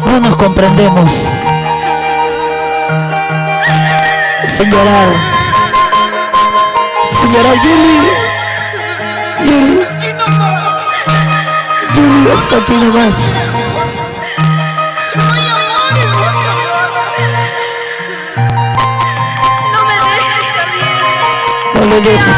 No nos comprendemos. Sin llorar. Sin llorar, Yuli. Yuli. Yuli, hasta aquí nomás. No le dejes.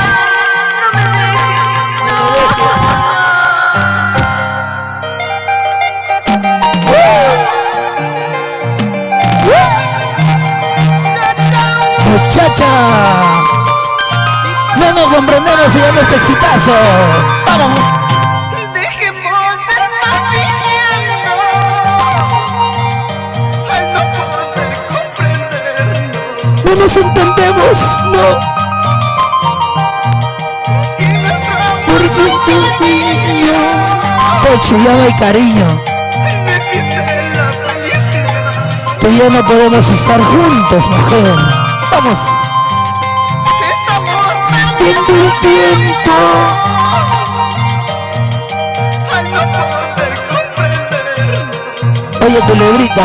Muchacha, no nos comprendemos y damos este exitazo. Vamos. Dejemos de estar fingiendo al no poder comprendernos. No nos entendemos, no. Si nuestro amor Por tu niño. Pochi, ya no hay cariño. no existe la felicidad. Tú y yo no podemos estar juntos, mujer. Vamos. Estamos Tiempo y tiempo. al no poder comprendernos. Oye, culebrita.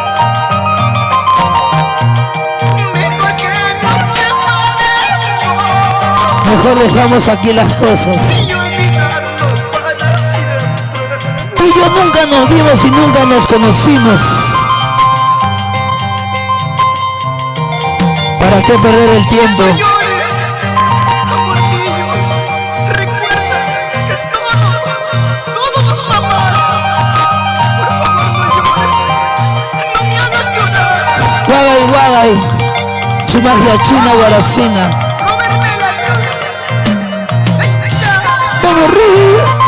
Mejor que nos separemos Mejor dejamos aquí las cosas. y olvidarnos para siempre. Tú y yo nunca nos vimos y nunca nos conocimos. ¿Para qué perder el tiempo? No llores, amorcillo. Recuerda que todos nos amamos. Por favor, no llores. No me hagas llorar. Guagay, guagay. Su magia china, guaracina. Robert Melanios. Ya. Vamos, Ruby.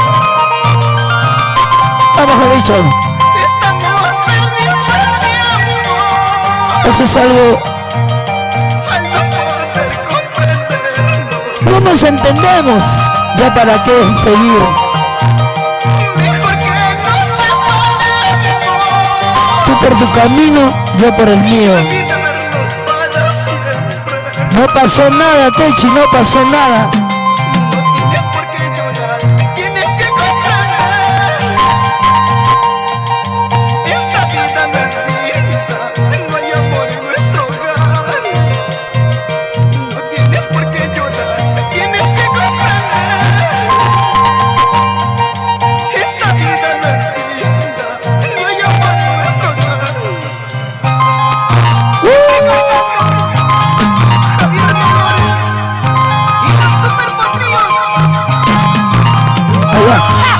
Vamos, Javicho. Estamos perdiendo el tiempo Eso es algo. al no poder comprendernos. No nos entendemos. ¿Ya para qué seguir? Mejor que nos separemos Tú por tu camino, yo por el mío. olvidarnos para siempre. No pasó nada, Techi, no pasó nada. No tienes por qué llorar, tienes que comprender. Esta vida no es linda, no hay amor en nuestro hogar. No tienes por qué llorar, tienes que comprender. Esta vida no es linda, no hay amor en nuestro hogar. Javier Menores y los superportillos. Allá.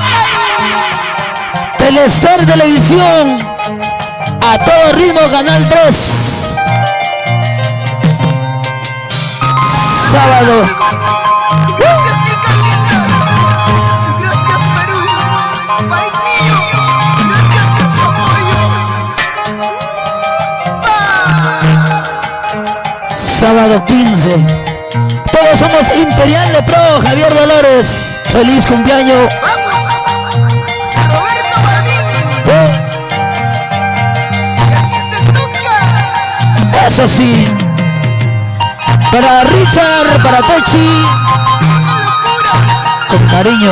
Telestar Televisión. A todo ritmo, Canal 3. Sábado. Gracias, chicas lindas. Gracias, Perú. País mío. Gracias por su apoyo. Sábado 15. Todos somos Imperial de Pro, Javier Dolores. Feliz cumpleaños. Vamos. Roberto Barbini. Así se toca. Eso sí. Para Richard, para Techi. Locura. Con cariño.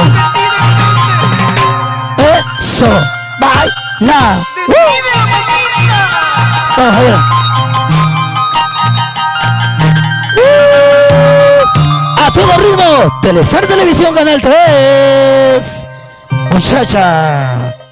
Eso. Baila. Despide la mamita. Vamos a ver. A todo ritmo. Telestar Televisión, Canal 3. Muchacha.